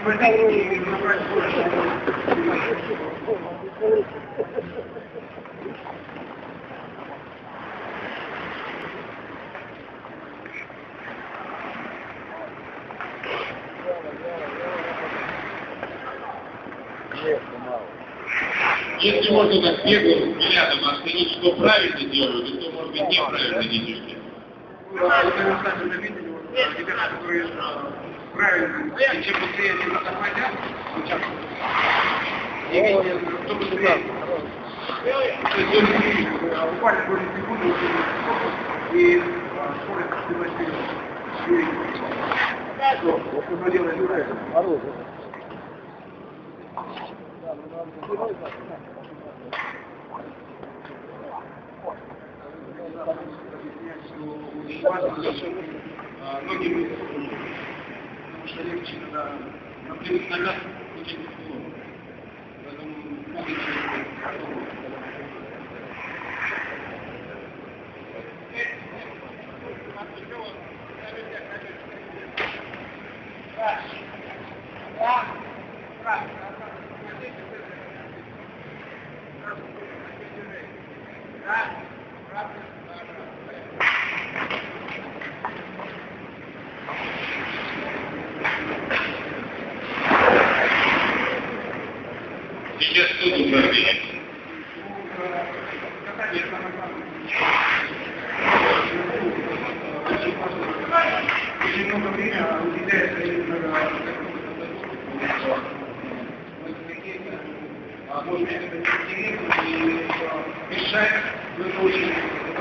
Если можно так беглым взглядом оценить, что правильно делают, и что, может быть, неправильно делают. Правильно, и чем быстрее они захватят, кто быстрее. То есть он буквально более секунды и скорость вперед. Что делает Юрай? Многие потому что легче, когда напрямую нога очень тяжело. Поэтому многие Сейчас тут управление. очень много времени уделяется именно может быть, это интересно и мешает, но это очень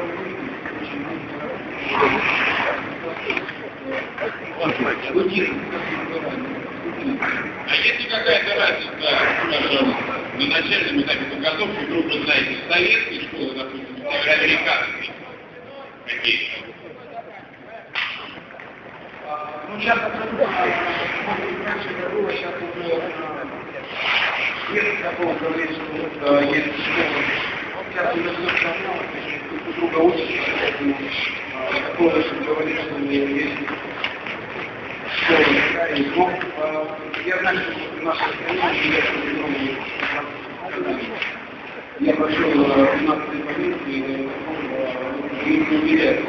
А есть ли какая-то разница, скажем, на начальном этапе подготовки, вдруг вы знаете, советские школы, допустим, североамериканские какие-то? Ну, сейчас абсолютно раньше это было, сейчас уже нет такого говорить, что есть школы. Сейчас уже все равно, друг друга учатся, поэтому такого, что говорить, что есть школы, да, и я знаю, что в нашей стране я прошел 15 позиций и не уверяю,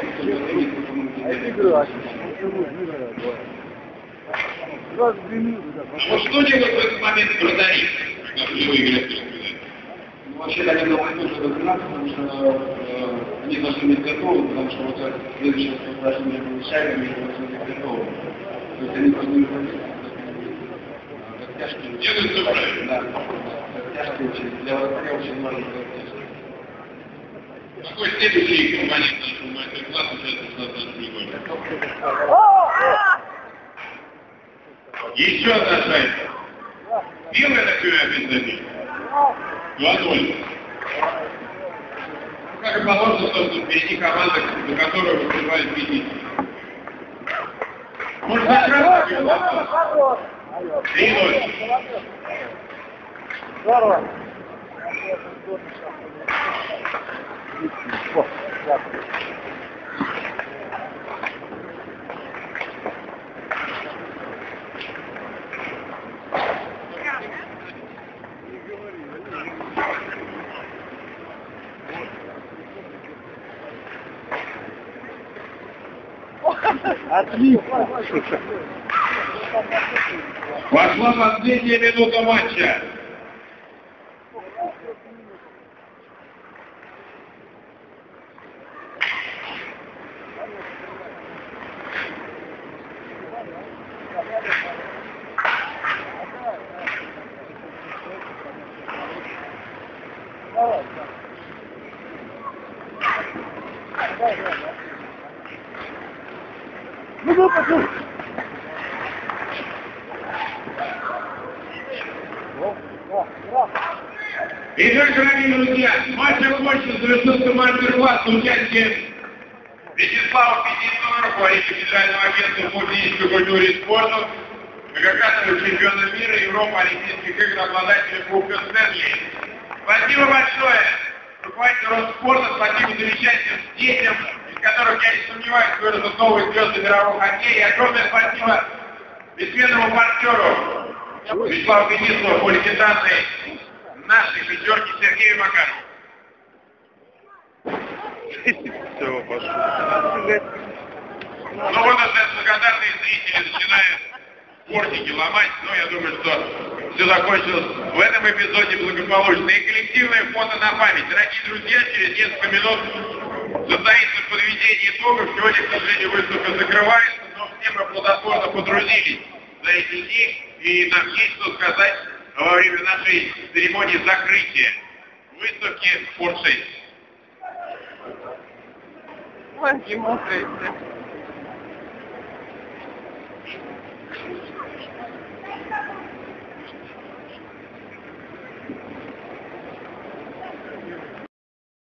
А вот что делать в этот момент вратари, когда вы выиграете? Вообще, они должны тоже разогнаться, потому что они должны быть готовы, потому что вот следующее упражнение между шагами, они должны быть готовы. То есть они должны выходить как тяжкие. Делают все правильно. Да, как тяжкие очень. Для вратаря очень важно как тяжкие. Какой следующий компонент нашего мастер-класса сейчас у нас внимание? Еще одна шайба. Первая такая опять 2-0. Как и положено, собственно, впереди команда, за которую выступает победитель. Может быть, красный вопрос? 3-0. Здорово. Отлично. Пошла последняя минута матча. Ну, пошел. Итак, дорогие друзья, матч окончен, завершился мастер-класс с участием Вячеслава Пятицкого, руководителя Федерального агентства по физической культуре и спорту, многократного чемпиона мира, Европы, Олимпийских игр, обладателя Кубка Стэнли. Спасибо большое руководителю Росспорта, спасибо замечательным детям, из которых, я не сомневаюсь, вырастут новые звезды мирового хоккея. И огромное спасибо бессменному партнеру Вячеслав Денисов, квалификации нашей пятерки Сергея Макарова. Все, пошел. Ну вот уже благодарные зрители начинают портики ломать, но я думаю, что все закончилось в этом эпизоде благополучно. И коллективное фото на память. Дорогие друзья, через несколько минут состоится подведение итогов. Сегодня, к сожалению, выставка закрывается, но все мы плодотворно подрузились за эти дни, и нам есть что сказать во время нашей церемонии закрытия выставки «Спорт 6». Ой, смотрите.